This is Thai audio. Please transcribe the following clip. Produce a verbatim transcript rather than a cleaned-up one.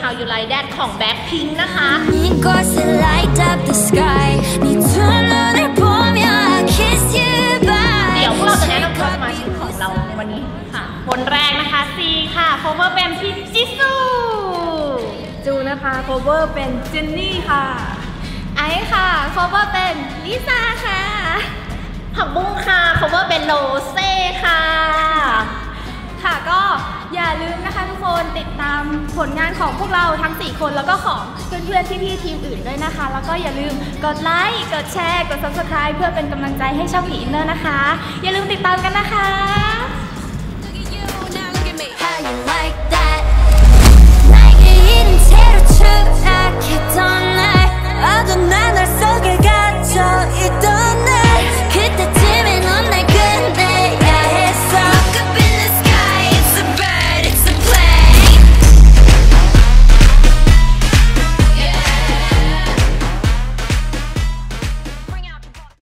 How You Like That ของ Blackpink นะคะ เดี๋ยวพวกเราจะแนะนำตัวสมาชิกของเราวันนี้ค่ะคนแรกนะคะซีค่ะ cover เป็นพี่จิซูจูนะคะ cover เป็นเจนนี่ค่ะไอซ์ค่ะ cover เป็นลิซ่าค่ะผักบุ้งค่ะ cover เป็นโรเซ่ค่ะค่ะก็อย่าลืมนะคะทุกคนติดตามผลงานของพวกเราทั้งสี่คนแล้วก็ของเพื่อนๆพี่ๆทีมอื่นด้วยนะคะแล้วก็อย่าลืมกดไลค์กดแชร์กด ซับสไครบ์ เพื่อเป็นกำลังใจให้ช่องผีอินเนอร์นะคะอย่าลืมติดตามกันนะคะ